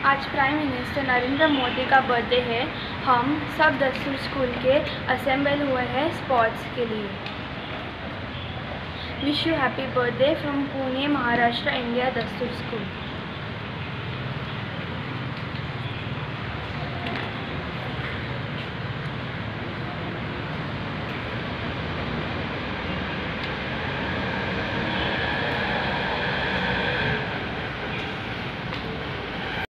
आज prime minister Narendra Modi का birthday है। हम सब दस्तूर स्कूल के असेंबल हुए हैं स्पोर्ट्स के लिए। Wish you happy birthday from Pune, Maharashtra, India, Dastur school.